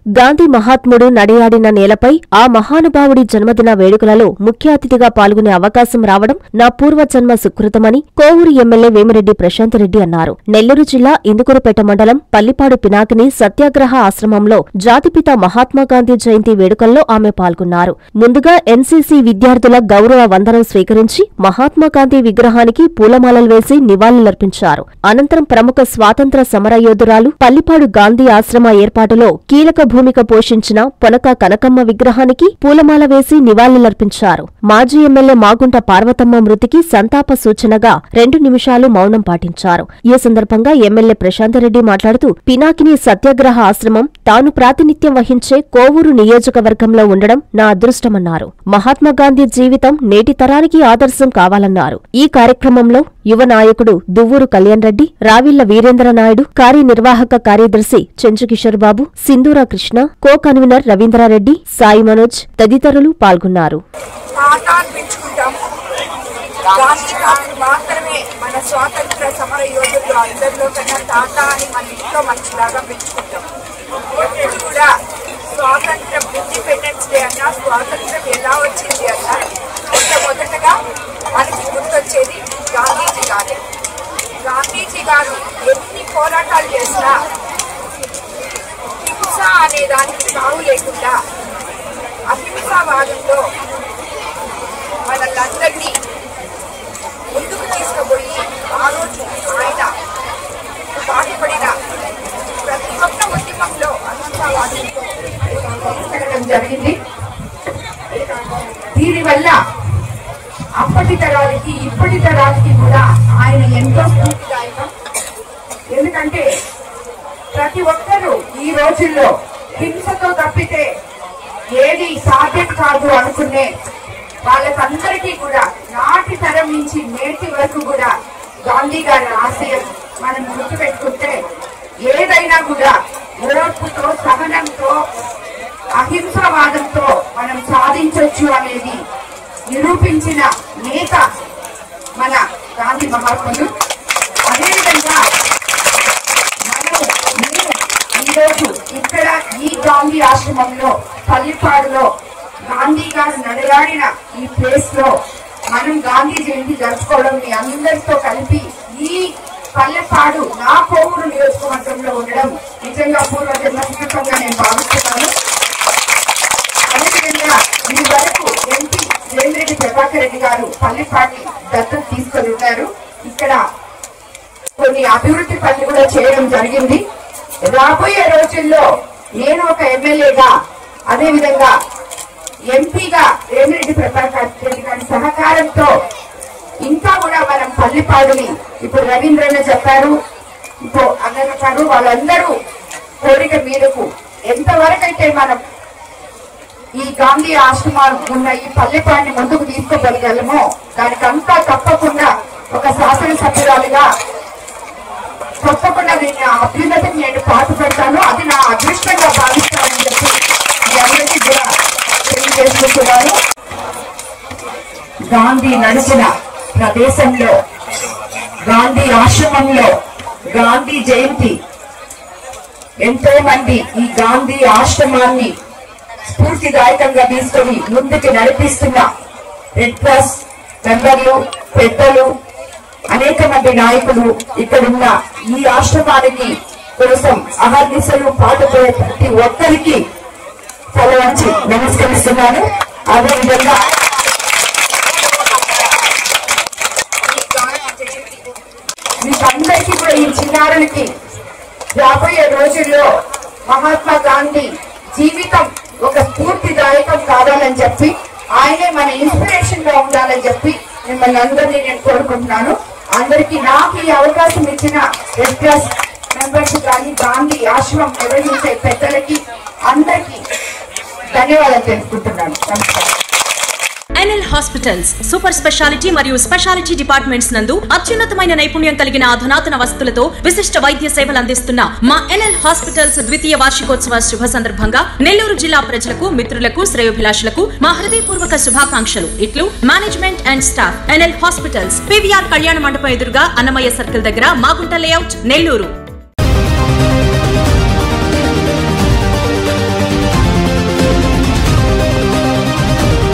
గాంధీ మహాత్ముడు నడయాడిన నేలపై ఆ మహానుభావుడి జన్మదిన వేడుకలలో ముఖ్య అతిథిగా పాల్గొనే అవకాశం రావడం నా పూర్వజన్మ సుకృతమని కోవూరు ఎమ్మెల్యే వేమిరెడ్డి ప్రశాంత్ రెడ్డి అన్నారు. నెల్లూరు జిల్లా ఇందుకూరుపేట మండలం పల్లిపాడు పినాకిని సత్యాగ్రహ ఆశ్రమంలో జాతిపిత మహాత్మాగాంధీ జయంతి వేడుకల్లో ఆమె పాల్గొన్నారు. ముందుగా ఎన్సీసీ విద్యార్థుల గౌరవ వందనం స్వీకరించి మహాత్మాగాంధీ విగ్రహానికి పూలమాలలు వేసి నివాళులర్పించారు. అనంతరం ప్రముఖ స్వాతంత్ర సమరయోధురాలు పల్లిపాడు గాంధీ ఆశ్రమ ఏర్పాటులో కీలక భూమిక పోషించిన పొనక కనకమ్మ విగ్రహానికి పూలమాల వేసి నివాళులర్పించారు. మాజీ ఎమ్మెల్యే మాగుంట పార్వతమ్మ మృతికి సంతాప సూచనగా 2 నిమిషాలు మౌనం పాటించారు. ఈ సందర్భంగా ఎమ్మెల్యే ప్రశాంత్ రెడ్డి మాట్లాడుతూ పినాకిని సత్యాగ్రహ ఆశ్రమం తాను ప్రాతినిధ్యం వహించే కోవూరు నియోజకవర్గంలో ఉండడం నా అదృష్టమన్నారు. మహాత్మాగాంధీ జీవితం నేటి తరానికి ఆదర్శం కావాలన్నారు. ఈ కార్యక్రమంలో యువ నాయకుడు దువ్వూరు కళ్యాణ్ రెడ్డి, రావిళ్ల వీరేంద్రనాయుడు, కార్యనిర్వాహక కార్యదర్శి చెంచుకిషోర్ బాబు, సింధూర కృష్ణ, కో కన్వీనర్ రవీంద్రారెడ్డి, సాయి మనోజ్ తదితరులు పాల్గొన్నారు. మాత్రమే మన స్వాతంత్ర సమర యోధులు అందరిలో కన్నా తాత అని మన ఇంట్లో మంచిలాగా పెంచుకుంటాం. ఎప్పుడు కూడా స్వాతంత్రం ఇండిపెండెన్స్ డే అన్నా స్వాతంత్రం ఎలా వచ్చింది అన్నా మొట్టమొదటగా మనకి గుర్తొచ్చేది గాంధీజీ గారు. గాంధీజీ గారు ఎన్ని పోరాటాలు చేసినా హింస అనే దానికి తావు లేకుండా అహింసావాదంలో మనల్లందరినీ ముందుకు తీసుకుపోయి ఆ రోజు ఆయన బాధపడిన ప్రతి ఒక్క ఉద్యమంలో అహింసావాదంతో తీసుకెళ్ళడం జరిగింది. దీనివల్ల అప్పటి తరాలకి ఇప్పటి తరాలకి కూడా ఆయన ఎంతో స్ఫూర్తిదాయకం. ఎందుకంటే ప్రతి ఒక్కరూ ఈ రోజుల్లో హింసతో తప్పితే ఏది సాధ్యం కాదు అనుకునే వాళ్ళకందరికీ కూడా నాటి తరం నుంచి నేటి వరకు కూడా గాంధీ గారి ఆశయం మనం గుర్తుపెట్టుకుంటే ఏదైనా కూడా ఓర్పుతో సహనంతో అహింసావాదంతో మనం సాధించవచ్చు అనేది నిరూపించిన నేత మన గాంధీ మహాత్ముడు. అదేవిధంగా నేను ఈరోజు ఇక్కడ ఈ గాంధీ ఆశ్రమంలో పల్లిపాడులో గాంధీ గారు నడయాడిన ఈ ప్లేస్ లో మనం గాంధీ జయంతి జరుపుకోవడం మీ అందరితో కలిపి ఈ పల్లెపాడు నా కోవూరు నియోజకవర్గంలో ఉండడం నిజంగా పూర్వజన్మ సుకృతంగా నేను భావిస్తున్నాను. అదేవిధంగా ఈ వరకు ఎంపీ వేమిరెడ్డి ప్రభాకర్ రెడ్డి గారు పల్లెపాడిని దత్తత తీసుకొని ఉన్నారు. ఇక్కడ కొన్ని అభివృద్ధి పనులు కూడా చేయడం జరిగింది. రాబోయే రోజుల్లో నేను ఒక ఎమ్మెల్యేగా అదేవిధంగా ఎంపీగా వేమిరెడ్డి ప్రభాకర్ రెడ్డి గారి సహకారంతో ఇంకా కూడా మనం పల్లిపాడుని ఇప్పుడు రవీంద్రన్న చెప్పారు, ఇంకో అన్న చెప్పారు, వాళ్ళందరూ కోరిక మీదకు ఎంతవరకైతే మనం ఈ గాంధీ ఆశ్రమాలు ఉన్న ఈ పల్లెపాడిని ముందుకు తీసుకోగలగలమో దానికంతా తప్పకుండా ఒక శాసనసభ్యురాలుగా తప్పకుండా దీన్ని అభ్యున్నతికి నేను పాటుపడతాను. అది నా అదృష్టంగా భావిస్తానని చెప్పి మీ అందరికీ కూడా తెలియజేసుకుంటున్నాను. గాంధీ నడిచిన ప్రదేశంలో గాంధీ ఆశ్రమంలో గాంధీ జయంతి ఎంతో మంది ఈ గాంధీ ఆశ్రమాన్ని స్ఫూర్తిదాయకంగా తీసుకొని ముందుకు నడిపిస్తున్న రెడ్ క్రాస్ మెంబర్లు, పెద్దలు, అనేక మంది నాయకులు ఇక్కడున్న ఈ ఆశ్రమానికి కోసం అహర్నిశలు పాటుపడే ప్రతి ఒక్కరికి తల వంచి నమస్కరిస్తున్నాను. అదేవిధంగా మీకందరికీ కూడా ఈ చిన్నారులకి రాబోయే రోజుల్లో మహాత్మా గాంధీ జీవితం ఒక స్ఫూర్తిదాయకం కావాలని చెప్పి ఆయనే మన ఇన్స్పిరేషన్ గా ఉండాలని చెప్పి మిమ్మల్ని అందరినీ నేను కోరుకుంటున్నాను. అందరికీ నాకు ఈ అవకాశం ఇచ్చిన రెడ్ క్రాస్ మెంబర్స్ కానీ గాంధీ ఆశ్రమం నిర్వహించే పెద్దలకి అందరికీ ధన్యవాదాలు తెలుపుకుంటున్నాను. నమస్కారం. ఎన్ఎల్ హాస్పిటల్స్ సూపర్ స్పెషాలిటీ మరియు స్పెషాలిటీ డిపార్ట్మెంట్స్ నందు అత్యున్నతమైన నైపుణ్యం కలిగిన అధునాతన వసతులతో విశిష్ట వైద్య సేవలు అందిస్తున్న మా ఎన్ఎల్ హాస్పిటల్స్ ద్వితీయ వార్షికోత్సవ శుభ సందర్భంగా నెల్లూరు జిల్లా ప్రజలకు, మిత్రులకు, శ్రేయోభిలాషులకు మా హృదయపూర్వక శుభాకాంక్షలు. ఇట్లు management and staff. NL hospitals, PVR కళ్యాణ మండపం ఎదురుగా అన్నమయ్య సర్కిల్ దగ్గర, మాగుంట లేఅవుట్, నెల్లూరు.